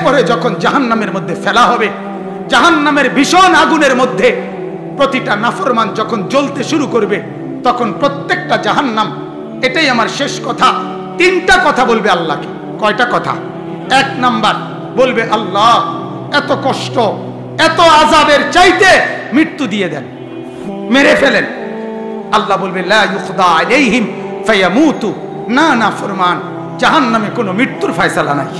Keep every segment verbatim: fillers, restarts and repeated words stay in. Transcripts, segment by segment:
এরপরে যখন জাহান্নামের মধ্যে ফেলা হবে, জাহান্নামের ভীষণ আগুনের মধ্যে প্রতিটা নাফরমান যখন জ্বলতে শুরু করবে, তখন প্রত্যেকটা জাহান্নাম, এটাই আমার শেষ কথা, তিনটা কথা বলবে আল্লাহকে। কয়টা কথা? এক নাম্বার বলবে, আল্লাহ এত কষ্ট, এত আযাবের চাইতে মৃত্যু দিয়ে দেন, মেরে ফেলেন। আল্লাহ বলবে, লা ইউখদা আলাইহিম ফায়ামুতু, না না ফরমান, জাহান্নামে কোনো মৃত্যুর ফয়সালা নাই,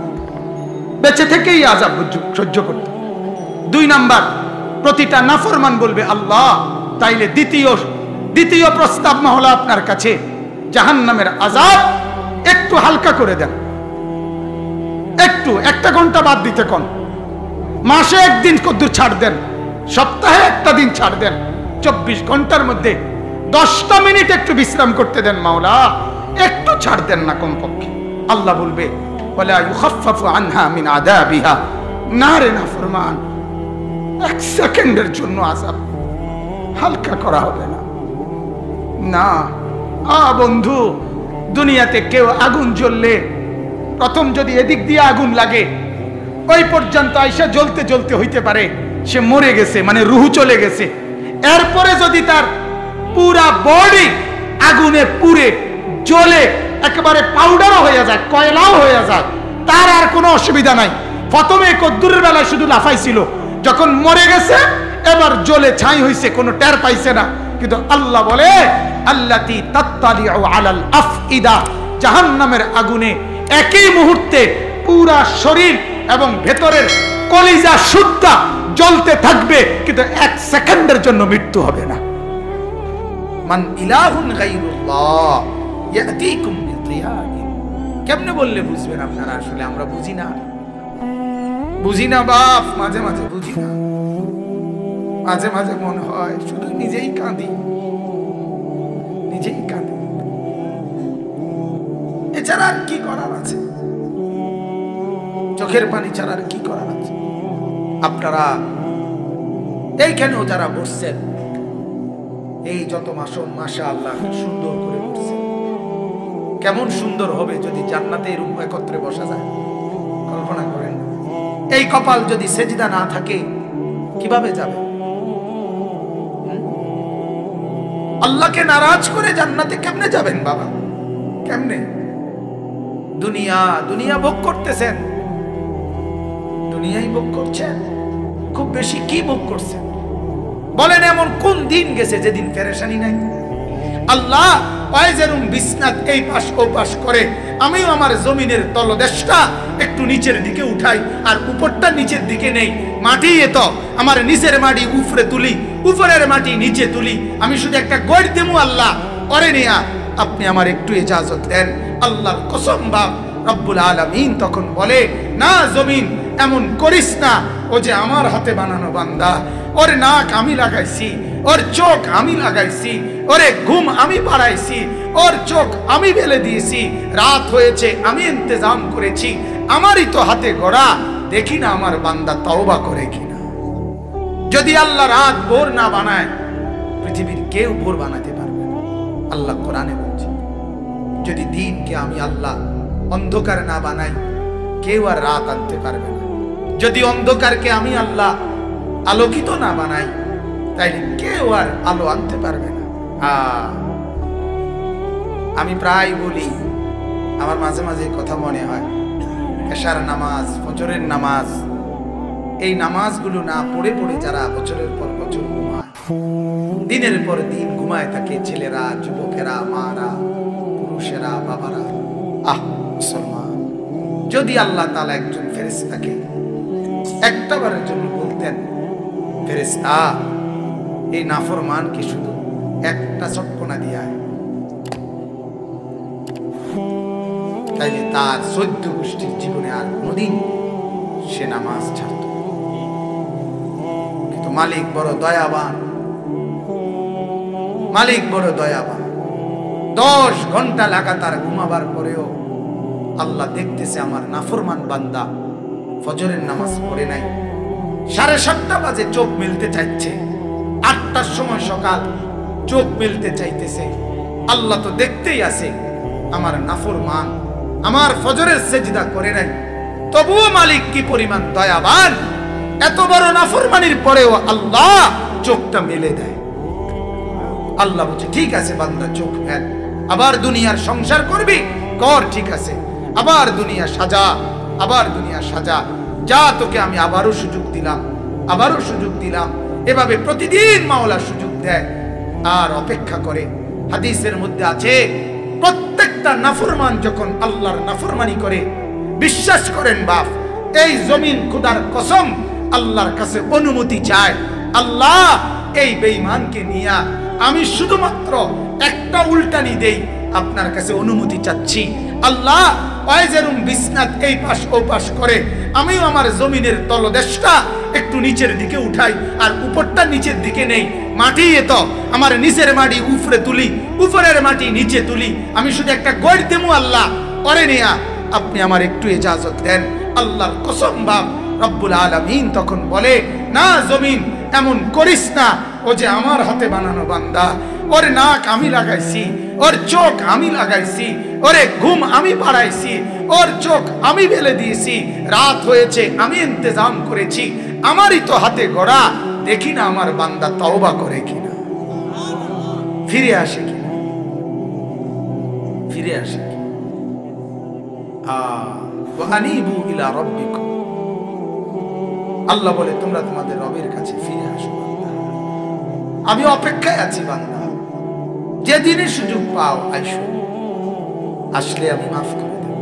বেঁচে থেকেই আযাব সহ্য করতে। দুই নাম্বার, প্রতিটা নাফরমান বলবে, আল্লাহ তাইলে দ্বিতীয় দ্বিতীয় প্রস্তাব মহলা আপনার কাছে, জাহান্নামের আযাব একটু হালকা করে দেন, একটু একটা ঘন্টা বাদ দিতে কোন, মাসে একদিন কদ্দুর ছাড় দেন, সপ্তাহে একটা দিন ছাড় দেন, চব্বিশ ঘন্টার মধ্যে দশটা মিনিট একটু বিশ্রাম করতে দেন মাওলা, একটু ছাড় দেন না কমপক্ষে। আল্লাহ বলবে, ওয়ালা ইউখাফফাফু আনহা মিন আযাবিহা, না রে নাফরমান, এক সেকেন্ডের জন্য আযাব হালকা করা হবে না। না আ বন্ধু, দুনিয়াতে কেউ আগুন জ্বললে প্রথম যদি এদিক দিয়ে আগুন লাগে, ওই পর্যন্ত আইসা জ্বলতে জ্বলতে হইতে পারে সে মরে গেছে, মানে রুহু চলে গেছে। এরপরে যদি তার পুরা বডি আগুনে পুড়ে জ্বলে একেবারে পাউডারও হয়ে যায়, কয়লাও হয়ে যায়, তার আর কোনো অসুবিধা নাই। প্রথমে কদ্দুরের বেলায় শুধু লাফাইছিল, যখন মরে গেছে এবার জ্বলে ছাই হইছে, কোনো টের পাইছে না। কিন্তু আল্লাহ বলে, আল্লাতী তাত্তালিউ আলাল আফইদা, জাহান্নামের আগুনে একই মুহূর্তে পুরা শরীর এবং ভেতরের কলিজা সুদ্ধা জ্বলতে থাকবে, কিন্তু এক সেকেন্ডের জন্য মৃত্যু হবে না। মান ইলাহুন গায়রুল্লাহ ইয়াতিকুম বিদিয়াইন। কেমনে বললে বুঝবেন আপনারা? আসলে আমরা বুঝি না, বুঝি না বাপ, মাঝে মাঝে বুঝি না, মাঝে মাঝে মনে হয় শুধু নিজেই কাঁদি, নিজেই কাঁদি, এছাড়া আর কি করার আছে? চোখের পানি ছাড়া আর কি করার আছে? আপনারা এইখানেও যারা বসছেন, এই যত মাসুম মাশাআল্লাহ সুন্দর করে বসছেন, কেমন সুন্দর হবে যদি জান্নাতে এরকম একত্রে বসা যায়, কল্পনা করেন। এই কপাল যদি সেজদা না থাকে কিভাবে যাবে? আল্লাহকে নারাজ করে জান্নাতে কেমনে যাবেন বাবা? কেমনে? দুনিয়া দুনিয়া ভোগ করতেছেন, দুনিয়াই ভোগ করছেন, খুব বেশি কি ভোগ করছেন বলেন? এমন কোন দিন গেছে যেদিন পেরেশানি নাই? আল্লাহ পায়জেরুম বিছনাত এই পাশ ও পাশ করে, আমিও আমার জমিনের তলদেশটা একটু নিচের দিকে উঠাই, আর উপরটা নিচের দিকে নেই, মাটি এত আমার নিচের মাটি উপরে তুলি, উপরের মাটি নিচে তুলি, আমি শুধু একটা গড় দেবো আল্লাহ, পরে নেয়া আপনি আমার একটু ইজাজত দেন। আল্লাহর কসম বাপ রব্বুল আলামিন তখন বলে, না জমিন এমন করিস না, ও যে আমার হাতে বানানো বান্দা, ওর নাক আমি লাগাইছি, ওর চোখ আমি লাগাইছি, ওরে ঘুম আমি পাড়াইছি, ওর চোখ আমি বেলে দিয়েছি, রাত হয়েছে আমি ইন্তজাম করেছি, আমারই তো হাতে গড়া, দেখি না আমার বান্দা তওবা করে কিনা। যদি আল্লাহ রাত ভোর না বানায়, পৃথিবীর কেউ ভোর বানাতে পারবে না। আল্লাহ কোরআনে বলছে, যদি দিনকে আমি আল্লাহ অন্ধকার না বানাই, কেউ আর রাত আনতে পারবে না। যদি অন্ধকারকে আমি আল্লাহ আলোকিত না বানাই, তাইলে কেউ আর আলো আনতে পারবে না। আমি প্রায় বলি, আমার মাঝে মাঝে কথা মনে হয়, এশার নামাজ, ফজরের নামাজ, এই নামাজগুলো না পড়ে পড়ে যারা বছরের পর বছর ঘুমায়, দিনের পর দিন ঘুমায় থাকে, ছেলেরা, যুবকেরা, মারা, পুরুষেরা, বাবারা, আহ মুসলমান, যদি আল্লাহ তাআলা একজন ফেরেশতাকে একটা বারের জন্য বলতেন, ফেরেশতা এই নাফরমানকে শুধু একটা চটকনা দিয়া, তাইলে তার চোদ্দ গোষ্ঠীর জীবনে আর কোনদিন সে নামাজ ছাড়ত। কিন্তু মালিক বড় দয়াবান, মালিক বড় দয়াবান। দশ ঘন্টা লাগাতার ঘুমাবার পরেও আল্লাহ দেখতেছে আমার নাফরমান বান্দা ফজরের নামাজ পড়ে নাই, সাড়ে সাতটা বাজে চোখ মেলতে চাইছে, আটটার সময় সকাল চোখ মেলতে চাইতেছে, আল্লাহ তো দেখতেই আছে আমার নাফরমান আমার ফজরের সেজদা করে নাই, তবুও মালিক কি পরিমাণ দয়াবান, এত বড় নাফরমানির পরেও আল্লাহ চোখটা মেলে দেয়। আল্লাহ বলছে ঠিক আছে বান্দা চোখ ফেল, আবার দুনিয়ার সংসার করবি কর, ঠিক আছে, আবার দুনিয়া সাজা, আবার দুনিয়া সাজা, যা তোকে আমি আবারও সুযোগ দিলাম, আবারও সুযোগ দিলাম। এভাবে প্রতিদিন মাওলা সুযোগ দেয় আর অপেক্ষা করে। হাদিসের মধ্যে আছে প্রত্যেকটা নাফরমান যখন আল্লাহর নাফরমানি করে, বিশ্বাস করেন বাপ, এই জমিন খোদার কসম আল্লাহর কাছে অনুমতি চায়, আল্লাহ এই বেঈমানকে নিয়া আমি শুধুমাত্র একটা উল্টানি দেই, আপনার কাছে অনুমতি চাচ্ছি। আল্লাহ ওয়াইজেরুম বিসনাত এই পাশ ও পাশ করে, আমিও আমার জমিনের তলদেশটা একটু নিচের দিকে উঠাই আর উপরটা নিচের দিকে নেই, মাটি এত আমার নিচের মাটি উপরে তুলি, উপরের মাটি নিচে তুলি, আমি শুধু একটা গড় দেবো আল্লাহ করে নেয়া, আপনি আমার একটু ইজাজত দেন। আল্লাহর কসম বাপ রব্বুল আলামিন তখন বলে, না জমিন এমন করিস না, ও যে আমার হাতে বানানো বান্দা, ওর নাক আমি লাগাইছি, ওর চোখ আমি লাগাইছি, ওরে ঘুম আমি পাড়াইছি, ওর চোখ আমি বেলে দিয়েছি, রাত হয়েছে আমি ইন্তজাম করেছি, আমারই তো হাতে গড়া, দেখি না আমার বান্দা তওবা করে কিনা, ফিরে আসে কিনা, ফিরে আসে কিনা। আনিবু ইলা রাব্বিকুম, আল্লাহ বলে তোমরা তোমাদের রবের কাছে ফিরে আসো, আমি অপেক্ষায় আছি বান্দা, যেদিনই সুযোগ পাও আইসো, আসলে আমি মাফ করে দেব।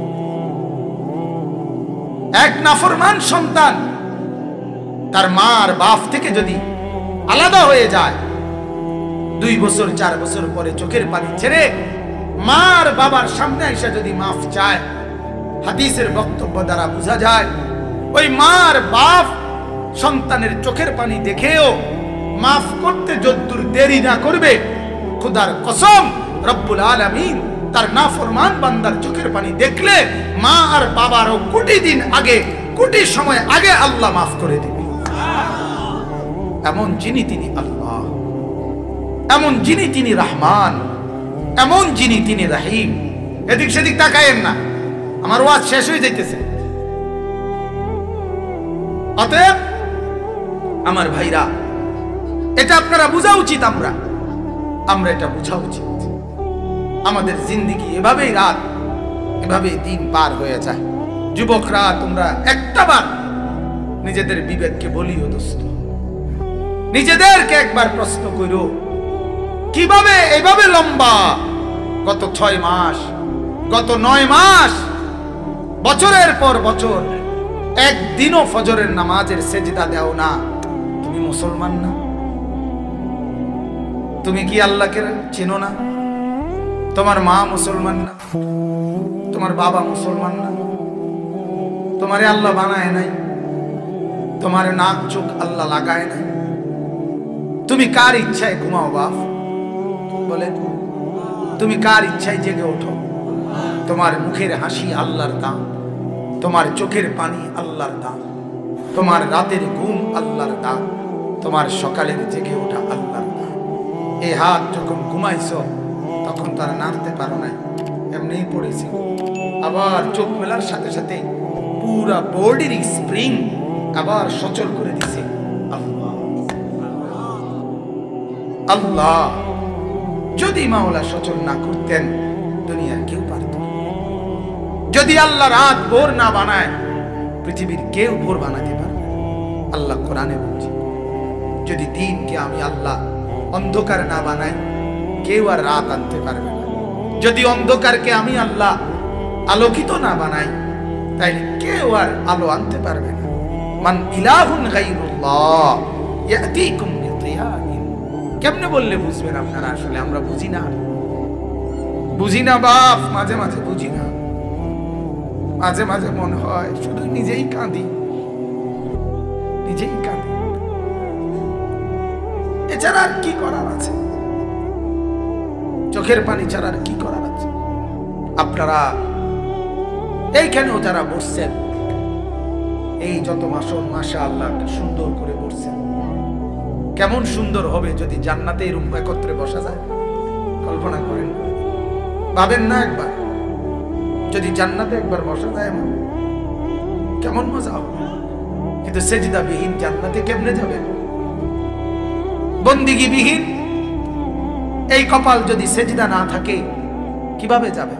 এক নাফরমান সন্তান তার মা আর বাপ থেকে যদি আলাদা হয়ে যায়, দুই বছর চার বছর পরে চোখের পানি ছেড়ে মা আর বাবার সামনে এসে যদি মাফ চায়, হাদিসের বক্তব্য দ্বারা বোঝা যায় ওই মা আর বাপ সন্তানের চোখের পানি দেখেও মাফ করতে যদ্দূর দেরি না করবে, খোদার কসম রব্বুল আলামিন তার নাফরমান বান্দার চোখের পানি দেখলে মা আর বাবারও কোটি দিন আগে, কোটি সময় আগে আল্লাহ মাফ করে দিবে। এমন যিনি তিনি আল্লাহ, এমন যিনি তিনি রহমান, এমন যিনি তিনি রহিম। এদিক সেদিক তাকায়েন না, আমার ওয়াজ শেষ হয়ে যাইতেছে। অতএব আমার ভাইরা, এটা আপনারা বোঝা উচিত, আমরা আমরা এটা বোঝা উচিত। আমাদের জিন্দেগি এভাবেই রাত, এভাবেই দিন পার হয়ে যায়। যুবকরা তোমরা একটা বার নিজেদের বিবেককে বলিও দোস্ত, নিজেদেরকে একবার প্রশ্ন করো, কিভাবে এভাবে লম্বা গত ছয় মাস, গত নয় মাস, বছরের পর বছর একদিনও ফজরের নামাজের সেজদা দেও না, তুমি মুসলমান না? তুমি কি আল্লাহকে চেনো না? তোমার মা মুসলমান না? তোমার বাবা মুসলমান না? তোমারে আল্লাহ বানায় নাই, তোমার নাক চোখ আল্লাহ লাগায় নাই, তুমি কার ইচ্ছায় ঘুমাও বাপ? বলে তুমি কার ইচ্ছায় জেগে ওঠো? তোমার মুখের হাসি আল্লাহর দান, তোমার চোখের পানি আল্লাহর দান, তোমার রাতের ঘুম আল্লাহর দান, তোমার সকালের জেগে ওঠা আল্লাহর দান। এই হাত যখন ঘুমাইছো তখন তারা নাড়তে পারো নাই, এমনি পড়েছে। আবার চোখ মেলার সাথে সাথে পুরা বডির স্প্রিং আবার সচল করে দিছে আল্লাহ। আল্লাহ যদি মাওলা সচল না করতেন দুনিয়ার কেউ পারত না। যদি আল্লাহ রাত ভোর না বানায় পৃথিবীর কেউ ভোর বানাতে পারবে। আল্লাহ কোরআনে বলছে, যদি দিনকে আমি আল্লাহ অন্ধকার না বানাই কেউ আর রাত আনতে পারবে না। যদি অন্ধকারকে আমি আল্লাহ আলোকিত না বানাই তাইলে কেউ আর আলো আনতে পারবে না। মান ইলাহুন গায়রুল্লাহ ইয়াতিকুম বিদিয়াইন। কেমনে বললে বুঝবেন আপনারা? আসলে আমরা বুঝি না, বুঝি না বাপ, মাঝে মাঝে বুঝি না, মাঝে মাঝে মনে হয় শুধু নিজেই কাঁদি, নিজেই কাঁদি, এছাড়া আর কি করার আছে? চোখের পানি ছাড়া আর কি করার আছে? আপনারা এইখানেও যারা বসছেন, এই যত মাসন মাশাআল্লাহ সুন্দর করে বসছেন, কেমন সুন্দর হবে যদি জান্নাতে এরকম একত্রে বসা যায়। কল্পনা করেন, ভাবেন না একবার যদি জান্নাতে একবার বসা যায় এমন কেমন মজা হবে। কিন্তু সেজদাবিহীন জান্নাতে কেমনে যাবেন? বন্দিগিবিহীন এই কপাল যদি সেজদা না থাকে কিভাবে যাবে?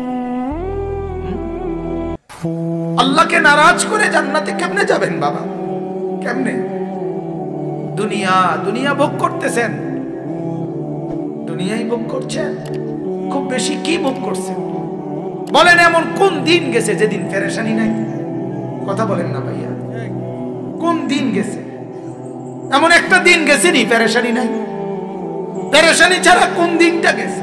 আল্লাহকে নারাজ করে জান্নাতে কেমনে যাবেন বাবা? কেমনে? দুনিয়া দুনিয়া ভোগ করতেছেন, দুনিয়াই ভোগ করছেন। খুব বেশি কি ভোগ করছেন বলেন? এমন কোন দিন গেছে যেদিন পেরেশানি নাই? কথা বলেন না ভাইয়া, কোন দিন গেছে? এমন একটা দিন গেছে নি পেরেশানি নাই? পেরেশানি ছাড়া কোন দিনটা গেছে?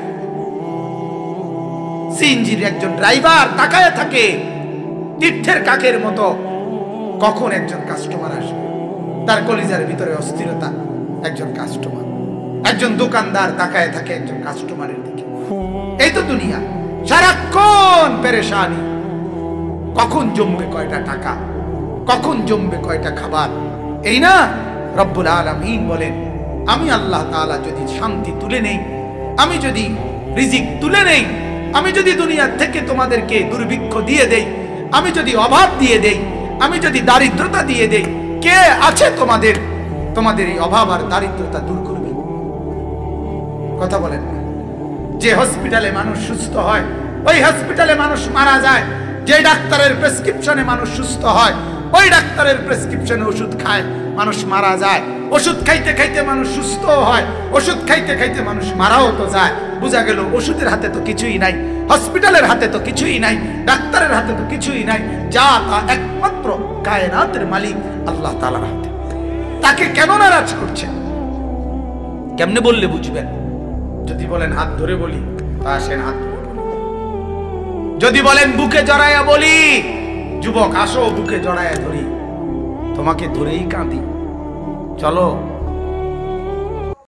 সিএনজির একজন ড্রাইভার তাকায় থাকে তীর্থের কাকের মতো, কখন একজন কাস্টমার আসবে। তার কলিজার ভিতরে অস্থিরতা, একজন কাস্টমার। একজন দোকানদার তাকায় থাকে একজন কাস্টমারের দিকে। এই তো দুনিয়া, সারাক্ষণ পেরেশানি। কখন জমবে কয়টা টাকা, কখন জমবে কয়টা খাবার, এই না? রব্বুল আলামিন বলেন, আমি আল্লাহ তাআলা যদি শান্তি তুলে নেই, আমি যদি রিজিক তুলে নেই, আমি যদি দুনিয়া থেকে তোমাদেরকে দুর্ভিক্ষ দিয়ে দেই, আমি যদি অভাব দিয়ে দেই, আমি যদি দারিদ্রতা দিয়ে দেই, কে আছে তোমাদের তোমাদের এই অভাব আর দারিদ্রতা দূর করবে? কথা বলেন না। যে হসপিটালে মানুষ সুস্থ হয়, ওই হসপিটালে মানুষ মারা যায়। যে ডাক্তারের প্রেসক্রিপশনে মানুষ সুস্থ হয়, ওই ডাক্তারের প্রেসক্রিপশনে ওষুধ খায়, মানুষ মারা যায়। ওষুধ খাইতে খাইতে মানুষ সুস্থ হয়, ওষুধ খাইতে খাইতে মানুষ মারাও তো যায়। বোঝা গেল ওষুধের হাতে তো কিছুই নাই, হসপিটালের হাতে তো কিছুই নাই, ডাক্তারের হাতে তো কিছুই নাই। যা তা একমাত্র কায়নাতের মালিক আল্লাহ তাআলার হাতে। তাকে কেন নারাজ করছেন? কেমনে বললে বুঝবেন? যদি বলেন হাত ধরে বলি, তা আসেন হাত ধরে বলি। যদি বলেন বুকে জড়াইয়া বলি, যুবক আসো বুকে জড়াইয়া ধরি, তোমাকে ধরেই কাঁদি, চলো